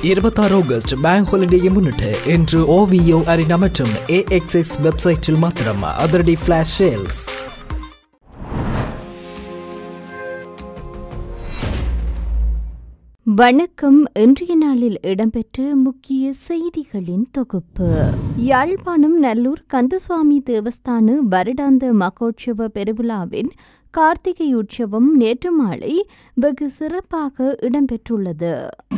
26 August bank ஹாலிடேயை முன்னிட்டு இன்று OVO Aryna மற்றும் AXS வெப்சைட்டில் மாத்திரம் அதிரடி ஃபிளாஷ் சேல்ஸ். வணக்கம். இன்றைய நாளில் இடம்பெற்ற முக்கிய செய்திகளின் தொகுப்பு. யாழ்ப்பாணம் நல்லூர் கந்தசுவாமி தேவஸ்தான வருடாந்த மகோற்சவ பெருவிழாவின் கார்த்திகை உற்சவம் நேற்று மாலை வெகு சிறப்பாக இடம்பெற்றுள்ளது.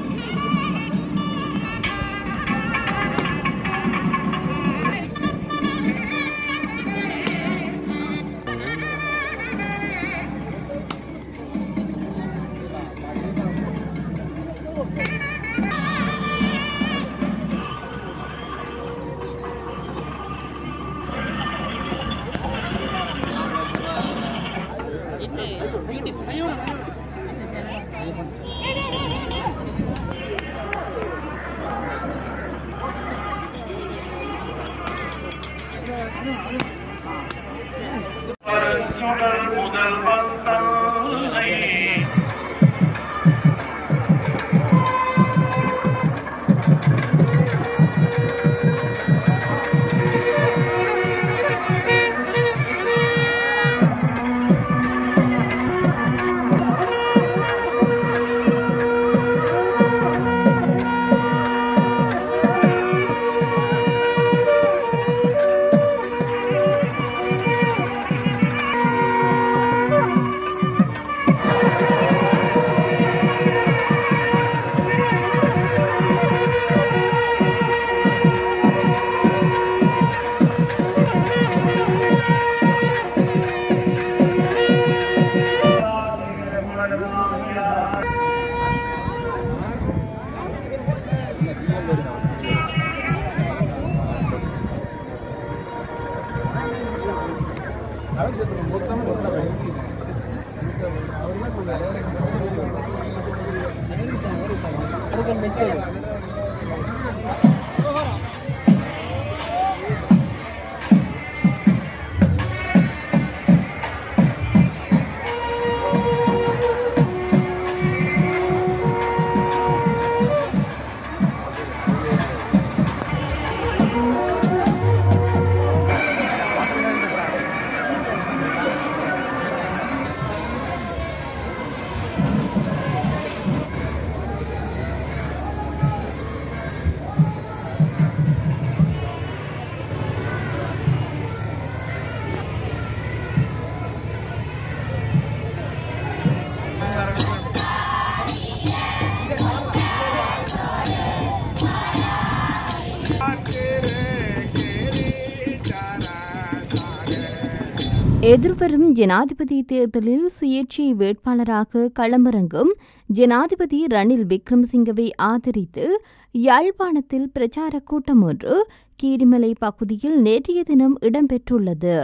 எதிர்வரும் ஜனாதிபதி தேர்தலில் சுயேட்சை வேட்பாளராக களமிறங்கும் ஜனாதிபதி ரணில் விக்ரமசிங்கவை ஆதரித்து யாழ்ப்பாணத்தில் பிரச்சார கூட்டம் ஒன்று கீரிமலை பகுதியில் நேற்றைய தினம் இடம்பெற்றுள்ளது.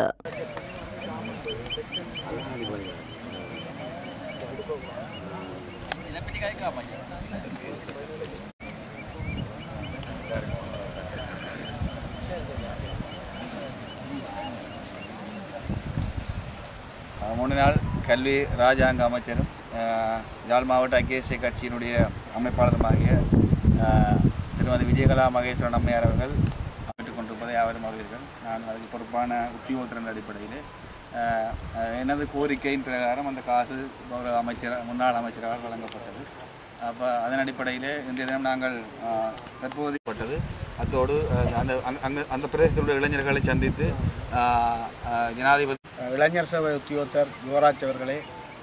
மூணு நாள் கல்வி ராஜாங்க அமைச்சரும் யாழ் மாவட்ட ஐக்கிய கட்சியினுடைய அமைப்பாளருமாகிய திருமதி விஜயகலா மகேஸ்வரன் அம்மையார் அவர்கள் அமைத்துக் கொண்டிருப்பதை யாவரும் அறிவீர்கள். நான் அதுக்கு பொறுப்பான உத்தியோகத்தின் அடிப்படையில் எனது கோரிக்கையின் பிரகாரம் அந்த காசு முன்னாள் அமைச்சரால் வழங்கப்பட்டது. அப்போ அதன் அடிப்படையில் இன்றைய தினம் நாங்கள் தற்போதைப்பட்டது. அத்தோடு அந்த பிரதேசத்தில் உள்ள இளைஞர்களை சந்தித்து ஜனாதிபதி இளைஞர் சபை உத்தியோகத்தர் யுவராஜ் அவர்களே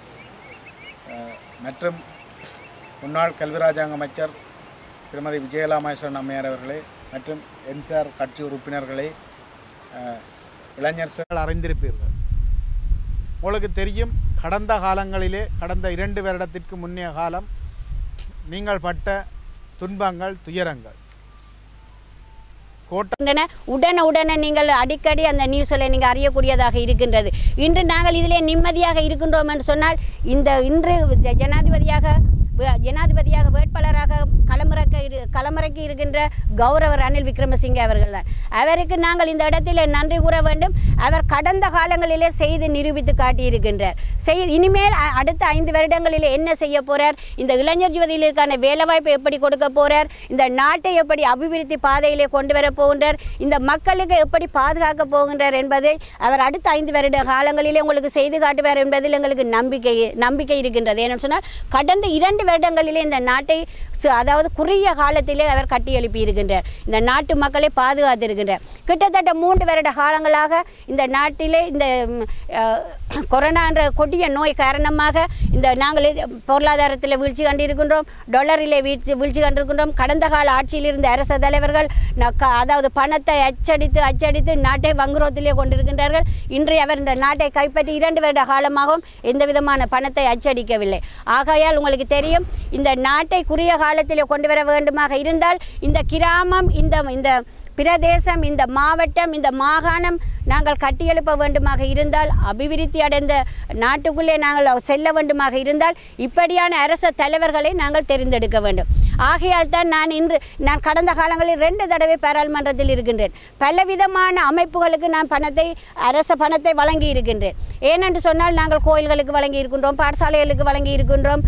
மற்றும் முன்னாள் கல்வி ராஜாங்க அமைச்சர் திருமதி விஜயகலா மகேஸ்வரன் அம்மையார் அவர்களே மற்றும் என்சிஆர் கட்சி உறுப்பினர்களே, இளைஞர் சபை அறிந்திருப்பீர்கள். உங்களுக்கு தெரியும், கடந்த காலங்களிலே கடந்த 2 வருடத்திற்கு முன்னைய காலம் நீங்கள் பட்ட துன்பங்கள் துயரங்கள் உடனே நீங்கள் அடிக்கடி அந்த நியூஸில் நீங்கள் அறியக்கூடியதாக இருக்கின்றது. இன்று நாங்கள் இதிலே நிம்மதியாக இருக்கின்றோம் என்று சொன்னால் இன்று ஜனாதிபதியாக வேட்பாளராக களமிறக்க களமிறக்கி இருக்கின்ற கௌரவ ரணில் விக்ரமசிங்கே அவர்கள் தான். அவருக்கு நாங்கள் இந்த இடத்தில் நன்றி கூற வேண்டும். அவர் கடந்த காலங்களிலே செய்து நிரூபித்து காட்டியிருக்கின்றார். இனிமேல் அடுத்த 5 வருடங்களிலே என்ன செய்ய போகிறார், இந்த இளைஞர் யுவதிகளுக்கான வேலைவாய்ப்பை எப்படி கொடுக்க போகிறார், இந்த நாட்டை எப்படி அபிவிருத்தி பாதையிலே கொண்டு வர போகின்றார், இந்த மக்களுக்கு எப்படி பாதுகாக்க போகின்றார் என்பதை அவர் அடுத்த 5 வருட காலங்களிலே உங்களுக்கு செய்து காட்டுவார் என்பதில் எங்களுக்கு நம்பிக்கை இருக்கின்றது. ஏன்னு சொன்னால் கடந்த 2 வருடங்களிலே இந்த நாட்டை அதாவது குறுகிய காலத்திலே அவர் கட்டி எழுப்பி இருக்கின்றார். இந்த நாட்டு மக்களை பாதுகாத்திருக்கின்றார். கிட்டத்தட்ட 3 வருட காலங்களாக இந்த நாட்டிலே இந்த கொரோனா என்ற கொடிய நோய் காரணமாக இந்த நாங்கள் பொருளாதாரத்தில் வீழ்ச்சி கண்டிருக்கின்றோம், டாலரிலே வீழ்ச்சி கண்டிருக்கின்றோம். கடந்த கால ஆட்சியில் இருந்த அரசு தலைவர்கள் அதாவது பணத்தை அச்சடித்து நாட்டை வங்குரோத்திலே கொண்டிருக்கின்றார்கள். இன்றைய அவர் இந்த நாட்டை கைப்பற்றி 2 வருட காலமாகவும் எந்த விதமான பணத்தை அச்சடிக்கவில்லை. ஆகையால் உங்களுக்கு தெரியும், இந்த நாட்டை குறுகிய காலத்திலே கொண்டு வர வேண்டுமாக இருந்தால் இந்த கிராமம், இந்த பிரதேசம், இந்த மாவட்டம், இந்த மாகாணம் நாங்கள் கட்டியெழுப்ப வேண்டுமாக இருந்தால், அபிவிருத்தி அடைந்த நாட்டுக்குள்ளே நாங்கள் செல்ல வேண்டுமாக இருந்தால் இப்படியான அரச தலைவர்களை நாங்கள் தெரிந்தெடுக்க வேண்டும். ஆகையால் தான் நான் கடந்த காலங்களில் 2 தடவை பாராளுமன்றத்தில் இருக்கின்றேன். பலவிதமான அமைப்புகளுக்கு நான் அரச பணத்தை வழங்கி இருக்கின்றேன். ஏனென்று சொன்னால் நாங்கள் கோயில்களுக்கு வழங்கி இருக்கின்றோம், பாடசாலைகளுக்கு வழங்கி இருக்கின்றோம்,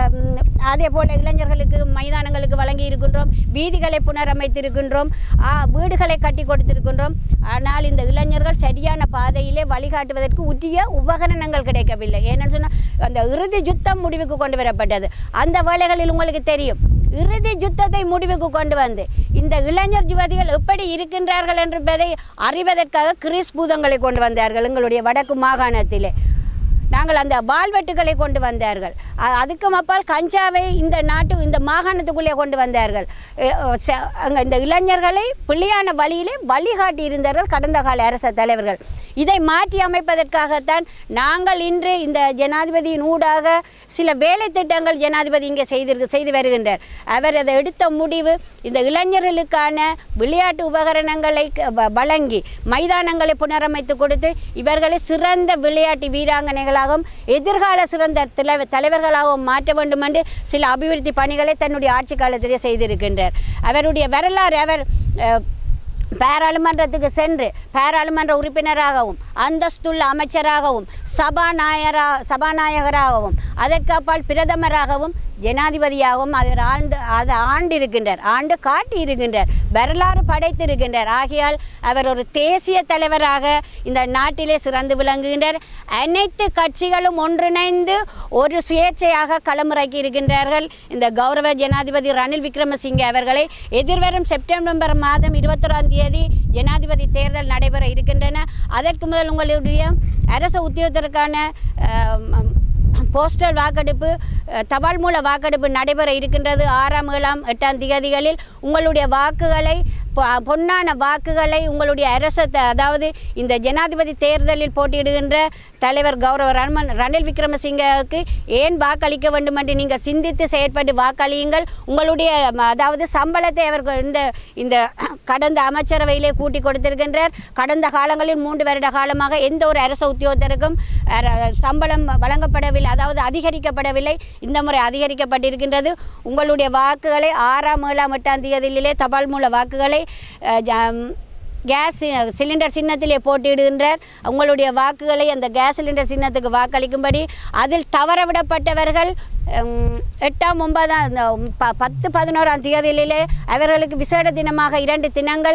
அதே போல் இளைஞர்களுக்கு மைதானங்களுக்கு வழங்கி இருக்கின்றோம், வீதிகளை புனரமைத்திருக்கின்றோம், வீடுகளை கட்டி கொடுத்திருக்கின்றோம். ஆனால் இந்த இளைஞர்கள் சரியான பாதையிலே வழிகாட்டுவதற்கு உரிய உபகரணங்கள் கிடைக்கவில்லை. ஏனென்று சொன்னால் அந்த இறுதி யுத்தம் முடிவுக்கு கொண்டு வரப்பட்டது. அந்த வேளைகளில் உங்களுக்கு தெரியும், இறுதி யுத்தத்தை முடிவுக்கு கொண்டு வந்து இந்த இளைஞர் யுவதிகள் எப்படி இருக்கின்றார்கள் என்பதை அறிவதற்காக கிறிஸ் பூதங்களை கொண்டு வந்தார்கள். எங்களுடைய வடக்கு மாகாணத்திலே நாங்கள் அந்த வால்வெட்டுகளை கொண்டு வந்தார்கள். அதுக்கு அப்பால் கஞ்சாவை இந்த மாகாணத்துக்குள்ளே கொண்டு வந்தார்கள். அங்கே இந்த இளைஞர்களை பிள்ளையான வழியிலே வழிகாட்டி இருந்தார்கள் கடந்த கால அரச தலைவர்கள். இதை மாற்றி அமைப்பதற்காகத்தான் நாங்கள் இன்று இந்த ஜனாதிபதியின் ஊடாக சில வேலை திட்டங்கள் ஜனாதிபதி இங்கே செய்து வருகின்றார். அவர் அதை எடுத்த முடிவு இந்த இளைஞர்களுக்கான விளையாட்டு உபகரணங்களை வழங்கி மைதானங்களை புனரமைத்து கொடுத்து இவர்களை சிறந்த விளையாட்டு வீராங்கனைகளாகவும் எதிர்கால சிறந்த தலைவர்களாகவும் மாற்ற வேண்டும் என்று சில அபிவிருத்தி பணிகளை தன்னுடைய ஆட்சி காலத்திலே செய்திருக்கின்றார். அவருடைய வரலாறு, அவர் பாராளுமன்றத்துக்கு சென்று பாராளுமன்ற உறுப்பினராகவும் அந்தஸ்துள்ள அமைச்சராகவும் சபாநாயகராகவும் அதற்கப்பால் பிரதமராகவும் ஜனாதிபதியாகவும் அவர் ஆண்டு காட்டி இருக்கின்றார், வரலாறு படைத்திருக்கின்றார். ஆகையால் அவர் ஒரு தேசிய தலைவராக இந்த நாட்டிலே சிறந்து விளங்குகின்றார். அனைத்து கட்சிகளும் ஒன்றிணைந்து ஒரு சுயேட்சையாக களமிறக்கி இருக்கின்றார்கள். இந்த கௌரவ ஜனாதிபதி ரணில் விக்ரமசிங்கே அவர்களை எதிர்வரும் செப்டம்பர் மாதம் 21ஆம் தேதி ஜனாதிபதி தேர்தல் நடைபெற இருக்கின்றன. அதற்கு முதல் உங்களுடைய அரசு உத்தியோகத்திற்கான போஸ்டல் வாக்கெடுப்பு, தபால் மூல வாக்கெடுப்பு நடைபெற இருக்கின்றது. 6ஆம் 7ஆம் 8ஆம் தேதிகளில் உங்களுடைய வாக்குகளை, பொன்னான வாக்குகளை உங்களுடைய அதாவது இந்த ஜனாதிபதி தேர்தலில் போட்டியிடுகின்ற தலைவர் கௌரவ ரணில் விக்ரமசிங்கவுக்கு ஏன் வாக்களிக்க வேண்டும் என்று நீங்கள் சிந்தித்து செயற்பட்டு வாக்களியுங்கள். உங்களுடைய அதாவது சம்பளத்தை அவர் இந்த கடந்த அமைச்சரவையிலே கூட்டி கொடுத்திருக்கின்றார். கடந்த காலங்களில் 3 வருட காலமாக எந்த ஒரு அரசு உத்தியோகத்தருக்கும் சம்பளம் வழங்கப்படவில்லை, அதாவது அதிகரிக்கப்படவில்லை. இந்த முறை அதிகரிக்கப்பட்டிருக்கின்றது. உங்களுடைய வாக்குகளை 6ஆம் 7ஆம் 8ஆம் தேதியிலே தபால் மூல வாக்குகளை கேஸ் சிலிண்டர் சின்னத்திலே போட்டியிடுகின்றார். உங்களுடைய வாக்குகளை அந்த கேஸ் சிலிண்டர் சின்னத்துக்கு வாக்களிக்கும்படி அதில் தவறவிடப்பட்டவர்கள் 8ஆம் 9ஆம் 10 11ஆம் தேதியிலே அவர்களுக்கு விசேட தினமாக 2 தினங்கள்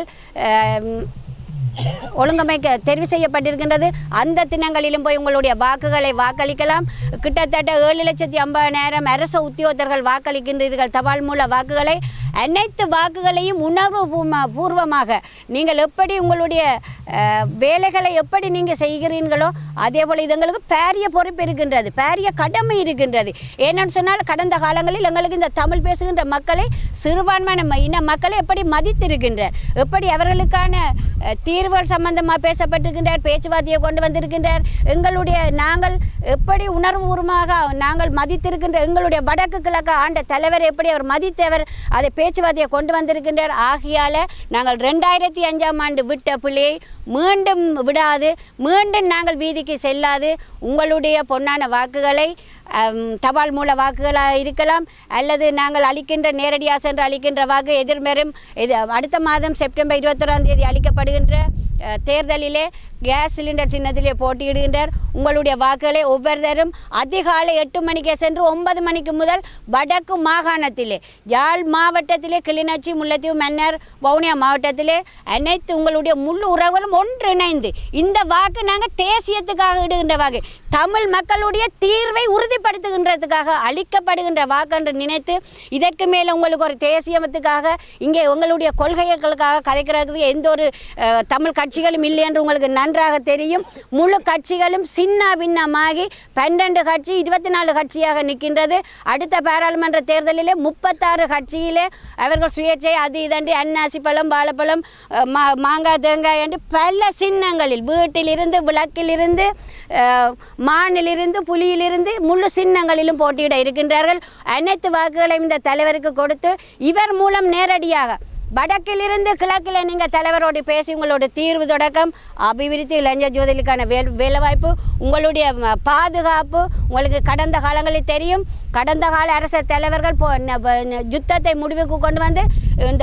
ஒழுங்கமைக்க தெரிவு செய்யப்பட்டிருக்கின்றது. அந்த தினங்களிலும் போய் உங்களுடைய வாக்குகளை வாக்களிக்கலாம். கிட்டத்தட்ட 7,50,000 அரசு உத்தியோகத்தர்கள் வாக்களிக்கின்றீர்கள் தபால் மூல வாக்குகளை. அனைத்து வாக்குகளையும் உணர்வு பூர்வமாக நீங்கள் எப்படி உங்களுடைய வேலைகளை எப்படி நீங்கள் செய்கிறீர்களோ அதே போல் இது எங்களுக்கு பாரிய பொறுப்பு இருக்கின்றது, பாரிய கடமை இருக்கின்றது. ஏன்னு சொன்னால் கடந்த காலங்களில் எங்களுக்கு இந்த தமிழ் பேசுகின்ற மக்களை, சிறுபான்மையான இன மக்களை எப்படி மதித்திருக்கின்றார், எப்படி அவர்களுக்கான தீர்வுகள் சம்பந்தமாக பேசப்பட்டிருக்கின்றார், பேச்சுவார்த்தையை கொண்டு வந்திருக்கின்றார். நாங்கள் எப்படி உணர்வுபூர்வமாக நாங்கள் மதித்திருக்கின்ற எங்களுடைய வடக்கு கிழக்கு ஆண்ட தலைவர் எப்படி அவர் மதித்தவர் அதை பேச்சுவார்த்தையை கொண்டு வந்திருக்கின்றார். ஆகையால் நாங்கள் 2005ஆம் ஆண்டு விட்ட பிள்ளையை மீண்டும் விடாது, மீண்டும் நாங்கள் வீதிக்கு செல்லாது உங்களுடைய பொன்னான வாக்குகளை தபால் மூல வாக்குகளாக இருக்கலாம், அல்லது நாங்கள் அளிக்கின்ற நேரடியாக சென்று அளிக்கின்ற வாக்கு எதிர்மறும் அடுத்த மாதம் செப்டம்பர் 21ஆம் தேதி அளிக்கப்படுகின்ற தேர்தலிலே கேஸ் சிலிண்டர் சின்னத்திலே போட்டியிடுகின்றார். உங்களுடைய வாக்குகளை ஒவ்வொருத்தரும் அதிகாலை 8 மணிக்கே சென்று 9 மணிக்கு முதல் வடக்கு மாகாணத்திலே, யாழ் மாவட்டத்திலே, கிளிநொச்சி, முல்லைத்தீவு, மன்னார், வவுனியா மாவட்டத்திலே அனைத்து உங்களுடைய முழு உறவுகளும் ஒன்றிணைந்து இந்த வாக்கு நாங்கள் தேசியத்துக்காக இடுகின்ற வாக்கு, தமிழ் மக்களுடைய தீர்வை உறுதிப்படுத்துகின்றதுக்காக அளிக்கப்படுகின்ற வாக்கு என்று நினைத்து, இதற்கு மேலே உங்களுக்கு ஒரு தேசியத்துக்காக இங்கே உங்களுடைய கொள்கைகளுக்காக கதைக்கிறதுக்கு எந்த ஒரு தமிழ் கட்சிகளும் இல்லை என்று உங்களுக்கு நன்றாக தெரியும். முழு கட்சிகளும் சின்ன பின்னமாகி 12 கட்சி 24 கட்சியாக நிற்கின்றது. அடுத்த பாராளுமன்ற தேர்தலிலே 36 கட்சியிலே அவர்கள் சுயேட்சை அது இதன்றி அன்னாசி பழம், வாழைப்பழம், மாங்காய், தேங்காய் என்று பல சின்னங்களில், வீட்டிலிருந்து, விளக்கிலிருந்து, மானிலிருந்து, புலியிலிருந்து முழு சின்னங்களிலும் போட்டியிட இருக்கின்றார்கள். அனைத்து வாக்குகளையும் இந்த தலைவருக்கு கொடுத்து இவர் மூலம் நேரடியாக வடக்கிலிருந்து கிழக்கில் நீங்கள் தலைவரோடு பேசி உங்களோட தீர்வு தொடக்கம், அபிவிருத்தி, இளைஞர் ஜோதிலுக்கான வேலைவாய்ப்பு, உங்களுடைய பாதுகாப்பு, உங்களுக்கு கடந்த காலங்களில் தெரியும். கடந்த கால அரச தலைவர்கள் யுத்தத்தை முடிவுக்கு கொண்டு வந்து இந்த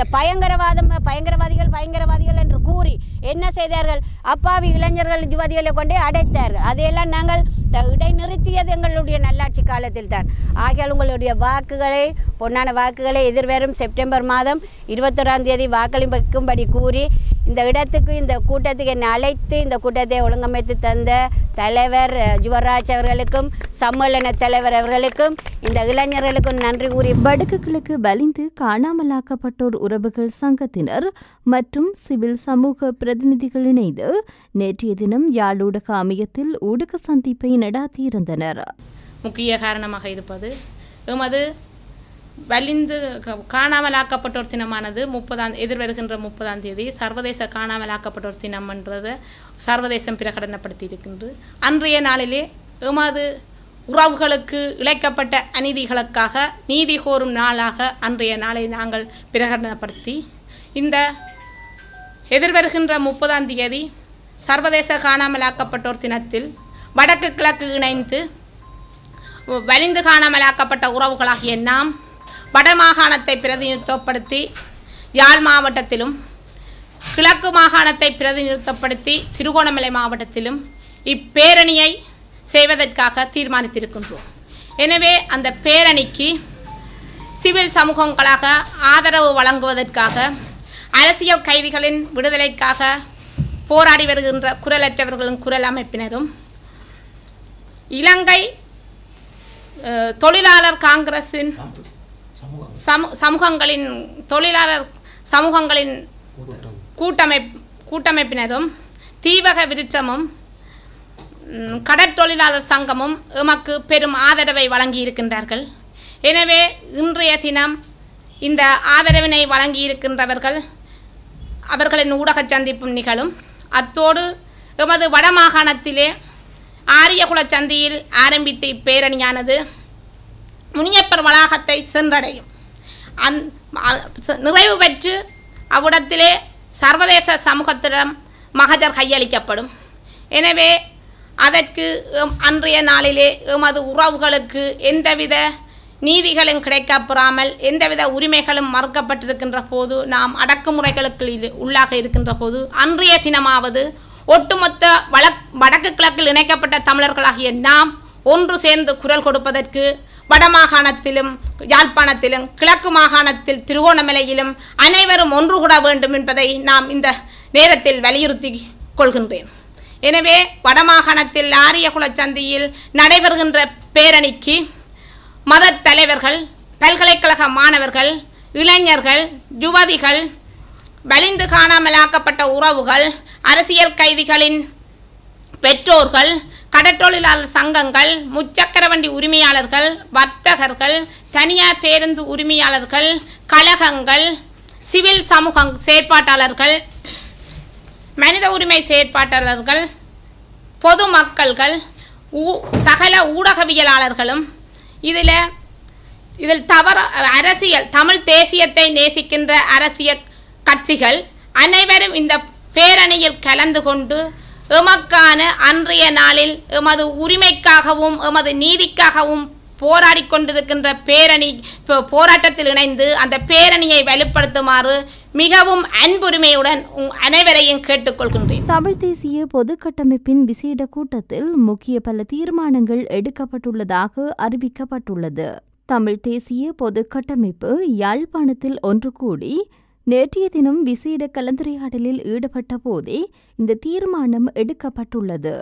பயங்கரவாதிகள் என்று கூறி என்ன செய்தார்கள்? அப்பாவி இளைஞர்கள், யுவதிகளை கொண்டே அடைத்தார்கள். அதையெல்லாம் நாங்கள் இடைநிறுத்தியது எங்களுடைய நல்லாட்சி காலத்தில் தான். ஆகையால் உங்களுடைய வாக்குகளை, பொன்னான வாக்குகளை எதிர்வரும் செப்டம்பர் மாதம் 21ஆம் தேதி வாக்களிக்கும்படி கூறி இந்த இடத்துக்கு, இந்த கூட்டத்துக்கு என்னை அழைத்து இந்த கூட்டத்தை ஒழுங்கமைத்து தந்த தலைவர் யுவராஜ் அவர்களுக்கும், சம்மேளன தலைவர் அவர்களுக்கும், இந்த இளைஞர்களுக்கும் நன்றி கூறி, வடக்கு கிழக்கு வலிந்து காணாமலாக்கப்பட்டோர் உறவுகள் சங்கத்தினர் மற்றும் சிவில் சமூக பிரதிநிதிகள் இணைந்து நேற்றைய தினம் யாழ் ஊடக அமையத்தில் ஊடக சந்திப்பை நடாத்தியிருந்தனர். முக்கிய காரணமாக இருப்பது எமது வலிந்து காணாமலாக்கப்பட்டோர் தினமானது எதிர்வருகின்ற 30ஆம் தேதி சர்வதேச காணாமலாக்கப்பட்டோர் தினம் என்றது சர்வதேசம் பிரகடனப்படுத்தி இருக்கின்றது. அன்றைய நாளிலே எமது உறவுகளுக்கு இழைக்கப்பட்ட அநீதிகளுக்காக நீதி கோரும் நாளாக அன்றைய நாளை நாங்கள் பிரகடனப்படுத்தி, இந்த எதிர்வருகின்ற 30ஆம் தேதி சர்வதேச காணாமலாக்கப்பட்டோர் தினத்தில் வடக்கு கிழக்கு இணைந்து வலிந்து காணாமலாக்கப்பட்ட உறவுகளாகிய நாம் வடமாகாணத்தை பிரதிநிதித்துவப்படுத்தி யாழ் மாவட்டத்திலும், கிழக்கு மாகாணத்தை பிரதிநிதித்துவப்படுத்தி திருகோணமலை மாவட்டத்திலும் இப்பேரணியை செய்வதற்காக தீர்மானித்திருக்கின்றோம். எனவே அந்த பேரணிக்கு சிவில் சமூகங்களாக ஆதரவு வழங்குவதற்காக, அரசியல் கைதிகளின் விடுதலைக்காக போராடி வருகின்ற குரலற்றவர்களின் குரல் அமைப்பினரும், இலங்கை தொழிலாளர் காங்கிரஸின் தொழிலாளர் சமூகங்களின் கூட்டமைப்பினரும், தீவக விருட்சமும், கடற்தொழிலாளர் சங்கமும் எமக்கு பெரும் ஆதரவை வழங்கி இருக்கின்றார்கள். எனவே இன்றைய தினம் இந்த ஆதரவினை வழங்கியிருக்கின்றவர்கள் அவர்களின் ஊடக சந்திப்பும் நிகழும். அத்தோடு எமது வடமாகாணத்திலே ஆரியகுல சந்தியில் ஆரம்பித்த இப்பேரணியானது முனியப்பர் வளாகத்தை சென்றடையும். நிறைவு பெற்று அவ்விடத்திலே சர்வதேச சமூகத்திடம் மகஜர் கையளிக்கப்படும். எனவே அதற்கு அன்றைய நாளிலே எமது உறவுகளுக்கு எந்தவித நீதிகளும் கிடைக்கப்பெறாமல், எந்தவித உரிமைகளும் மறுக்கப்பட்டிருக்கின்ற போது, நாம் அடக்குமுறைகளுக்கு உள்ளாக இருக்கின்ற போது, அன்றைய தினமாவது ஒட்டுமொத்த வடக்கு கிழக்கில் இணைக்கப்பட்ட தமிழர்களாகிய நாம் ஒன்று சேர்ந்து குரல் கொடுப்பதற்கு வடமாகாணத்திலும் யாழ்ப்பாணத்திலும் கிழக்கு மாகாணத்தில் திருகோணமலையிலும் அனைவரும் ஒன்று கூட வேண்டும் என்பதை நாம் இந்த நேரத்தில் வலியுறுத்தி கொள்கின்றேன். எனவே வடமாகாணத்தில் ஆரியகுல சந்தியில் நடைபெறுகின்ற பேரணிக்கு மத தலைவர்கள், பல்கலைக்கழக மாணவர்கள், இளைஞர்கள், யுவதிகள், வலிந்து காணாமலாக்கப்பட்ட உறவுகள், அரசியல் கைதிகளின் பெற்றோர்கள், கடற்றொழிலாளர் சங்கங்கள், முச்சக்கர வண்டி உரிமையாளர்கள், வர்த்தகர்கள், தனியார் பேருந்து உரிமையாளர்கள், கழகங்கள், சிவில் சமூக செயற்பாட்டாளர்கள், மனித உரிமை செயற்பாட்டாளர்கள், பொதுமக்கள்கள், சகல ஊடகவியலாளர்களும் இதில் அரசியல் தமிழ் தேசியத்தை நேசிக்கின்ற அரசியல் கட்சிகள் அனைவரும் இந்த பேரணியில் கலந்து கொண்டு எமக்கான அன்றைய நாளில் எமது உரிமைக்காகவும் எமது நீதிக்காகவும் போராடி கொண்டிருக்கின்ற போராட்டத்தில் இணைந்து அந்த பேரணியை வலுப்படுத்துமாறு மிகவும் அன்புரிமையுடன் அனைவரையும் கேட்டுக்கொள்கின்றேன். தமிழ் தேசிய பொது கட்டமைப்பின் விசேட கூட்டத்தில் முக்கிய பல தீர்மானங்கள் எடுக்கப்பட்டுள்ளதாக அறிவிக்கப்பட்டுள்ளது. தமிழ் தேசிய பொது கட்டமைப்பு யாழ்ப்பாணத்தில் ஒன்று கூடி நேற்றைய தினம் விசேட கலந்துரையாடலில் ஈடுபட்ட போதே இந்த தீர்மானம் எடுக்கப்பட்டுள்ளது.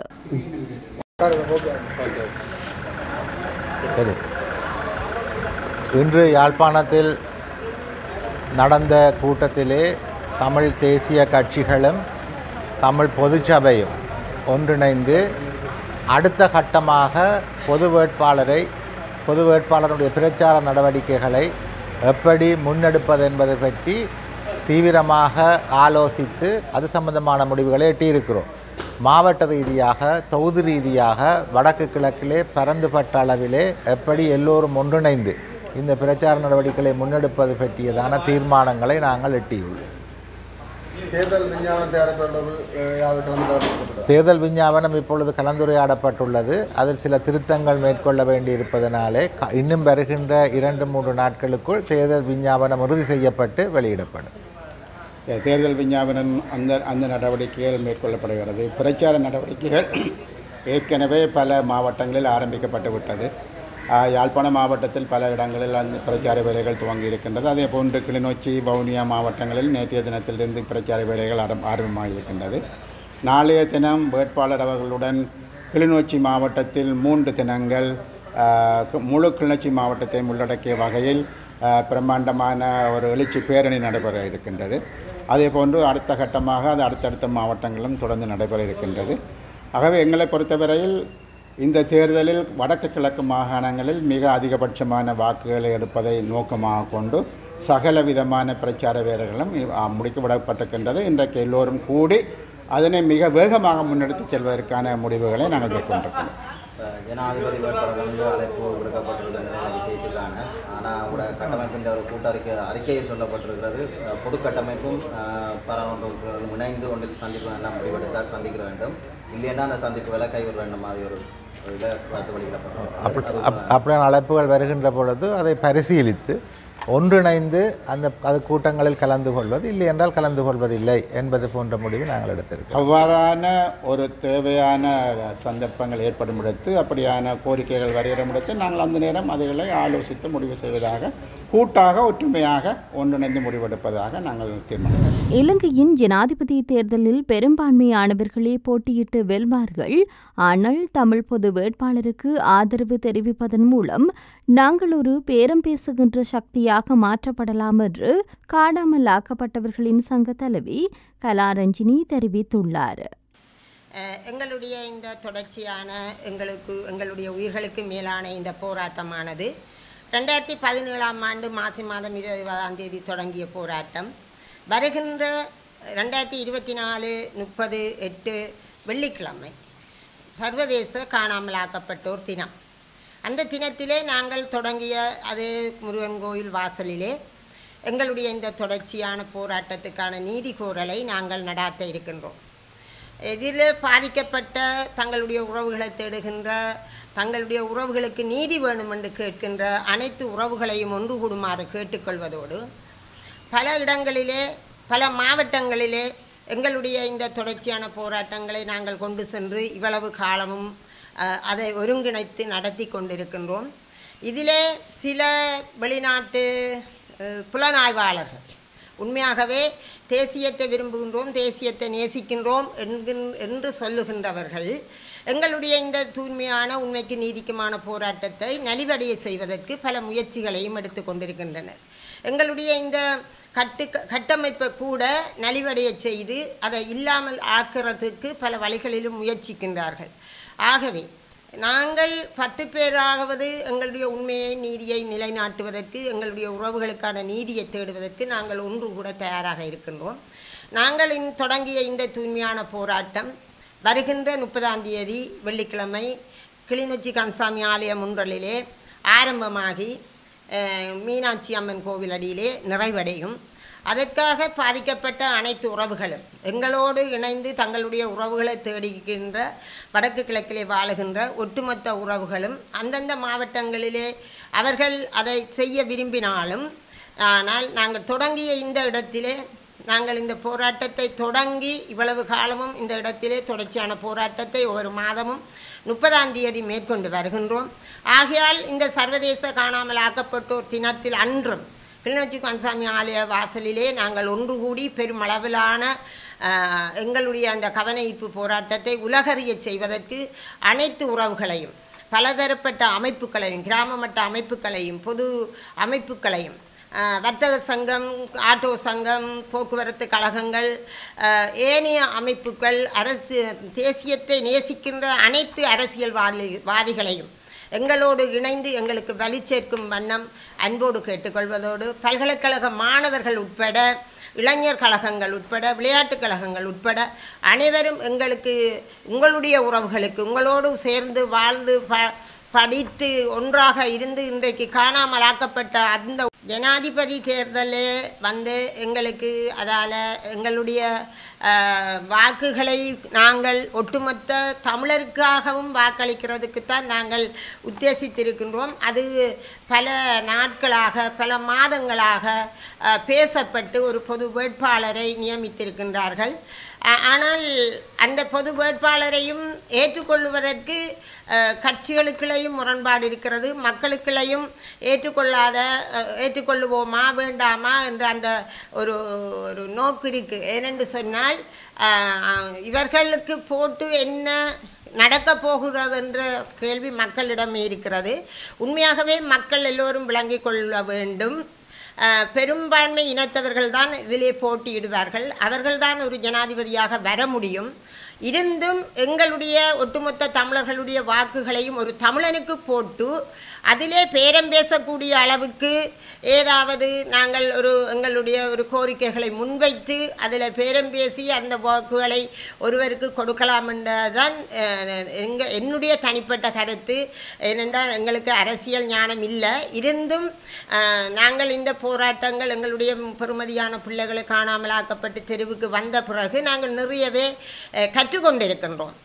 இன்று யாழ்ப்பாணத்தில் நடந்த கூட்டத்திலே தமிழ் தேசிய கட்சிகளும் தமிழ் பொதுச்சபையும் ஒன்றிணைந்து அடுத்த கட்டமாக பொது வேட்பாளருடைய பிரச்சார நடவடிக்கைகளை எப்படி முன்னெடுப்பது என்பதை பற்றி தீவிரமாக ஆலோசித்து அது சம்பந்தமான முடிவுகளை எட்டியிருக்கிறோம். மாவட்ட ரீதியாக, தொகுதி ரீதியாக, வடக்கு கிழக்கிலே பரந்துபட்ட அளவிலே எப்படி எல்லோரும் ஒன்றிணைந்து இந்த பிரச்சார நடவடிக்கைகளை முன்னெடுப்பது பற்றியதான தீர்மானங்களை நாங்கள் எட்டியுள்ளோம். தேர்தல் விஞ்ஞாபனம் இப்பொழுது கலந்துரையாடப்பட்டுள்ளது. அதில் சில திருத்தங்கள் மேற்கொள்ள வேண்டியிருப்பதனாலே இன்னும் வருகின்ற 2-3 நாட்களுக்குள் தேர்தல் விஞ்ஞாபனம் உறுதி செய்யப்பட்டு வெளியிடப்படும். தேர்தல் விஞ்ஞாபனம் அந்த நடவடிக்கைகள் மேற்கொள்ளப்படுகிறது. பிரச்சார நடவடிக்கைகள் ஏற்கனவே பல மாவட்டங்களில் ஆரம்பிக்கப்பட்டு விட்டது. யாழ்ப்பாண மாவட்டத்தில் பல இடங்களில் அந்த பிரச்சார வேலைகள் துவங்கி இருக்கின்றது. அதே போன்று கிளிநொச்சி, வவுனியா மாவட்டங்களில் நேற்றைய தினத்திலிருந்து பிரச்சார வேலைகள் ஆரம்பமாக இருக்கின்றது. நாளைய தினம் வேட்பாளர் அவர்களுடன் கிளிநொச்சி மாவட்டத்தில் 3 தினங்கள் முழு கிளிநொச்சி மாவட்டத்தை உள்ளடக்கிய வகையில் பிரம்மாண்டமான ஒரு எழுச்சி பேரணி நடைபெற இருக்கின்றது. அதே போன்று அடுத்த கட்டமாக அது அடுத்தடுத்த மாவட்டங்களிலும் தொடர்ந்து நடைபெற இருக்கின்றது. ஆகவே எங்களை பொறுத்தவரையில் இந்த தேர்தலில் வடக்கு கிழக்கு மாகாணங்களில் மிக அதிகபட்சமான வாக்குகளை எடுப்பதை நோக்கமாக கொண்டு சகல விதமான பிரச்சார வேலைகளும் முடிக்கப்பட்டிருக்கின்றது. இன்றைக்கு எல்லோரும் கூடி அதனை மிக வேகமாக முன்னெடுத்து செல்வதற்கான முடிவுகளை நாங்கள் மேற்கொண்டிருக்கிறோம். ஜனாதிபதி வேட்பாளர்கள் அழைப்பு விடுக்கப்பட்டிருக்கின்றன பேச்சுக்கான. ஆனால் கூட கட்டமைப்பின் ஒரு அறிக்கையில் சொல்லப்பட்டிருக்கிறது, பொது கட்டமைப்பும் பாராளுமன்ற இணைந்து ஒன்றில் சந்திப்பு எல்லாம் முடிவெடுத்தால் சந்திக்க வேண்டும், இல்லைன்னா அந்த சந்திப்புகளை கைவிட வேண்டும் மாதிரி ஒரு அப்படியான அழைப்புகள் வருகின்ற பொழுது அதை பரிசீலித்து ஒன்றிணைந்து அது கூட்டங்களில் கலந்து கொள்வது, இல்லை என்றால் கலந்து கொள்வதில்லை என்பது போன்ற முடிவு நாங்கள் எடுத்திருக்கோம். அவ்வாறான ஒரு தேவையான சந்தர்ப்பங்கள் ஏற்படும் இடத்து, அப்படியான கோரிக்கைகள் வருகிற இடத்து நாங்கள் அந்த நேரம் அதுகளை ஆலோசித்து முடிவு செய்வதாக, கூட்டாக ஒற்றுமையாக ஒன்றிணைந்து முடிவெடுப்பதாக நாங்கள் தீர்மானித்தோம். இலங்கையின் ஜனாதிபதி தேர்தலில் பெரும்பான்மையானவர்களே போட்டியிட்டு வெல்வார்கள். ஆனால் தமிழ் பொது வேட்பாளருக்கு ஆதரவு தெரிவிப்பதன் மூலம் நாங்கள் ஒரு பேரம் பேசுகின்ற சக்தியாக மாற்றப்படலாம் என்று காணாமல் ஆக்கப்பட்டவர்களின் சங்க தலைவி கலாரஞ்சினி தெரிவித்துள்ளார். எங்களுடைய இந்த தொடர்ச்சியான எங்களுடைய உயிர்களுக்கு மேலான இந்த போராட்டமானது 2017ஆம் ஆண்டு மாசி மாதம் 20ஆம் தேதி தொடங்கிய போராட்டம் வருகின்ற 2024/30/8 வெள்ளிக்கிழமை சர்வதேச காணாமலாக்கப்பட்டோர் தினம். அந்த தினத்திலே நாங்கள் தொடங்கிய அதே முருகன் கோயில் வாசலிலே எங்களுடைய இந்த தொடர்ச்சியான போராட்டத்துக்கான நீதி கோரலை நாங்கள் நடாத்த இருக்கின்றோம். இதில் பாதிக்கப்பட்ட தங்களுடைய உறவுகளை தேடுகின்ற, தங்களுடைய உறவுகளுக்கு நீதி வேணும் என்று கேட்கின்ற அனைத்து உறவுகளையும் ஒன்று கூடுமாறு கேட்டுக்கொள்வதோடு, பல இடங்களிலே பல மாவட்டங்களிலே எங்களுடைய இந்த தொடர்ச்சியான போராட்டங்களை நாங்கள் கொண்டு சென்று இவ்வளவு காலமும் அதை ஒருங்கிணைத்து நடத்தி கொண்டிருக்கின்றோம். இதிலே சில வெளிநாட்டு புலனாய்வாளர்கள் உண்மையாகவே தேசியத்தை விரும்புகின்றோம், தேசியத்தை நேசிக்கின்றோம் என்று சொல்லுகின்றவர்கள் எங்களுடைய இந்த தூய்மையான உண்மைக்கு நீதிக்குமான போராட்டத்தை நலிவடைய செய்வதற்கு பல முயற்சிகளையும் எடுத்து கொண்டிருக்கின்றனர். எங்களுடைய இந்த கட்டமைப்பை கூட நலிவடைய செய்து அதை இல்லாமல் ஆக்கிறதுக்கு பல வழிகளிலும் முயற்சிக்கின்றார்கள். ஆகவே நாங்கள் 10 பேராவது எங்களுடைய உண்மையை நீதியை நிலைநாட்டுவதற்கு, எங்களுடைய உறவுகளுக்கான நீதியை தேடுவதற்கு நாங்கள் ஒன்று கூட தயாராக இருக்கின்றோம். நாங்கள் தொடங்கிய இந்த தூய்மையான போராட்டம் வருகின்ற 30ஆம் தேதி வெள்ளிக்கிழமை கிளிநொச்சி கன்சாமி ஆலய முன்றலிலே ஆரம்பமாகி மீனாட்சி அம்மன் கோவில் அடியிலே நிறைவடையும். அதற்காக பாதிக்கப்பட்ட அனைத்து உறவுகளும் எங்களோடு இணைந்து தங்களுடைய உறவுகளை தேடுகின்ற வடக்கு கிழக்கிலே வாழுகின்ற ஒட்டுமொத்த உறவுகளும் அந்தந்த மாவட்டங்களிலே அவர்கள் அதை செய்ய விரும்பினாலும், ஆனால் நாங்கள் தொடங்கிய இந்த இடத்திலே நாங்கள் இந்த போராட்டத்தை தொடங்கி இவ்வளவு காலமும் இந்த இடத்திலே தொடர்ச்சியான போராட்டத்தை ஒவ்வொரு மாதமும் 30ஆம் தேதி மேற்கொண்டு வருகின்றோம். ஆகையால் இந்த சர்வதேச காணாமல் ஆக்கப்பட்டோர் தினத்தில் அன்றும் கிளிநொச்சி கந்தசாமி ஆலய வாசலிலே நாங்கள் ஒன்று கூடி பெருமளவிலான எங்களுடைய அந்த கவனஈர்ப்பு போராட்டத்தை உலகறிய செய்வதற்கு அனைத்து உறவுகளையும் பலதரப்பட்ட அமைப்புகளையும் கிராம மட்ட அமைப்புகளையும் பொது அமைப்புகளையும் வர்த்தக சங்கம், ஆட்டோ சங்கம், போக்குவரத்து கழகங்கள், ஏனைய அமைப்புகள், அரசு தேசியத்தை நேசிக்கின்ற அனைத்து அரசியல்வாதிகளையும் எங்களோடு இணைந்து எங்களுக்கு வலி சேர்க்கும் வண்ணம் அன்போடு கேட்டுக்கொள்வதோடு பல்கலைக்கழக மாணவர்கள் உட்பட இளைஞர் கழகங்கள் உட்பட விளையாட்டுக் கழகங்கள் உட்பட அனைவரும் எங்களுக்கு உங்களுடைய உறவுகளுக்கு உங்களோடு சேர்ந்து வாழ்ந்து படித்து ஒன்றாக இருந்து இன்றைக்கு காணாமலாக்கப்பட்ட அந்த ஜனாதிபதி தேர்தலே வந்து எங்களுக்கு அதால் எங்களுடைய வாக்குகளை நாங்கள் ஒட்டுமொத்த தமிழருக்காகவும் வாக்களிக்கிறதுக்குத்தான் நாங்கள் உத்தேசித்திருக்கின்றோம். அது பல நாட்களாக பல மாதங்களாக பேசப்பட்டு ஒரு பொது வேட்பாளரை நியமித்திருக்கின்றார்கள். ஆனால் அந்த பொது வேட்பாளரையும் ஏற்றுக்கொள்வதற்கு கட்சிகளுக்குள்ளேயும் முரண்பாடு இருக்கிறது. மக்களுக்குள்ளேயும் ஏற்றுக்கொள்ளுவோமா வேண்டாமா என்ற அந்த ஒரு நோக்கு இருக்குது. ஏனென்று சொன்னால் இவர்களுக்கு போட்டு என்ன நடக்கப் போகிறது என்ற கேள்வி மக்களிடமே இருக்கிறது. உண்மையாகவே மக்கள் எல்லோரும் விளங்கிக் கொள்ள வேண்டும். பெரும்பான்மை இனத்தவர்கள் தான் இதிலே போட்டியிடுவார்கள். அவர்கள்தான் ஒரு ஜனாதிபதியாக வர முடியும். இருந்தும் எங்களுடைய ஒட்டுமொத்த தமிழர்களுடைய வாக்குகளையும் ஒரு தமிழனுக்கு போட்டு அதிலே பேரம் பேசக்கூடிய அளவுக்கு ஏதாவது நாங்கள் எங்களுடைய ஒரு கோரிக்கைகளை முன்வைத்து அதில் பேரம் பேசி அந்த வாக்குகளை ஒருவருக்கு கொடுக்கலாம் என்றதான் என்னுடைய தனிப்பட்ட கருத்து. ஏனென்றால் எங்களுக்கு அரசியல் ஞானம் இல்லை. இருந்தும் நாங்கள் இந்த போராட்டங்கள் எங்களுடைய பெறுமதியான பிள்ளைகளை காணாமலாக்கப்பட்டு தெருவுக்கு வந்த பிறகு நாங்கள் நிறையவே கற்றுக்கொண்டிருக்கின்றோம்.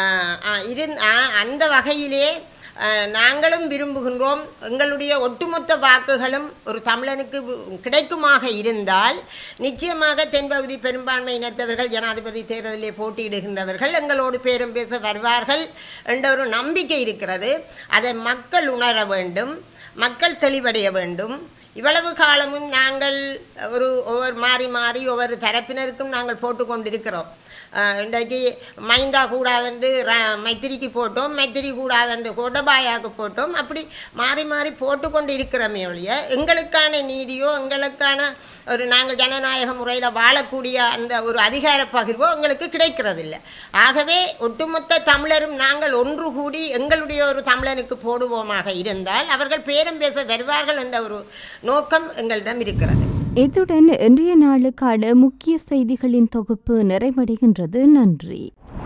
அந்த வகையிலே நாங்களும் விரும்புகின்றோம் எங்களுடைய ஒட்டுமொத்த வாக்குகளும் ஒரு தமிழனுக்கு கிடைக்குமாக இருந்தால் நிச்சயமாக தென்பகுதி பெரும்பான்மை இனத்தவர்கள் ஜனாதிபதி தேர்தலிலே போட்டியிடுகின்றவர்கள் எங்களோடு பேரம் பேச வருவார்கள் என்ற ஒரு நம்பிக்கை இருக்கிறது. அதை மக்கள் உணர வேண்டும், மக்கள் தெளிவடைய வேண்டும். இவ்வளவு காலமும் நாங்கள் ஒவ்வொரு மாறி ஒவ்வொரு தரப்பினருக்கும் நாங்கள் போட்டு கொண்டிருக்கிறோம். இன்றைக்கு மைந்தா கூடாதென்று மைத்திரிக்கு போட்டோம், மைத்திரி கூடாதென்று கோட்டபாயாவுக்கு போட்டோம். அப்படி மாறி போட்டு கொண்டு இருக்கிறோமே ஒழிய எங்களுக்கான நீதியோ எங்களுக்கான நாங்கள் ஜனநாயக முறையில் வாழக்கூடிய அந்த ஒரு அதிகார பகிர்வோ எங்களுக்கு கிடைக்கிறதில்லை. ஆகவே ஒட்டுமொத்த தமிழரும் நாங்கள் ஒன்று கூடி எங்களுடைய ஒரு தமிழனுக்கு போடுவோமாக இருந்தால் அவர்கள் பேரம் பேச வருவார்கள் என்ற ஒரு நோக்கம் எங்களிடம் இருக்கிறது. இத்துடன் இன்றைய நாளுக்கான முக்கிய செய்திகளின் தொகுப்பு நிறைவடைகின்றது. நன்றி.